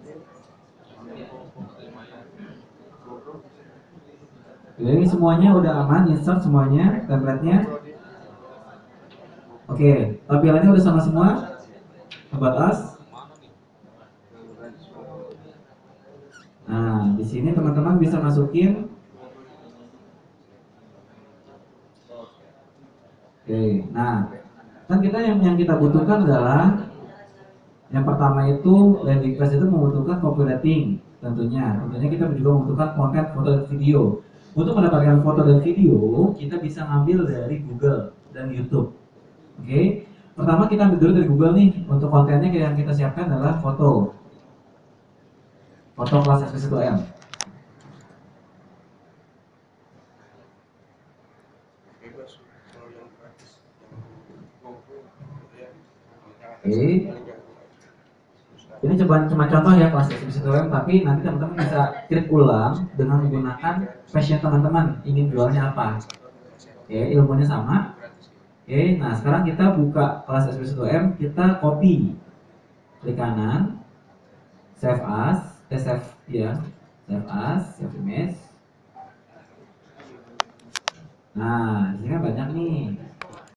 Jadi semuanya udah aman, insert semuanya, template-nya. Oke, tampilannya udah sama semua. About Us. Nah, di sini teman-teman bisa masukin. Oke, nah, kan kita yang kita butuhkan adalah yang pertama itu landing page itu membutuhkan copywriting tentunya. Tentunya kita juga membutuhkan konten foto dan video. Untuk mendapatkan foto dan video, kita bisa ngambil dari Google dan YouTube. Oke, pertama kita ambil dulu dari Google nih. Untuk kontennya yang kita siapkan adalah foto kelas SP1M. Oke, ini cuma contoh ya kelas SP1M, tapi nanti teman-teman bisa klik ulang dengan menggunakan passion teman-teman ingin jualnya apa. Oke, ilmunya sama. Oke, nah sekarang kita buka kelas SP1M, kita copy, klik kanan, save as, save ya, save as, save image. Nah, di sini banyak nih.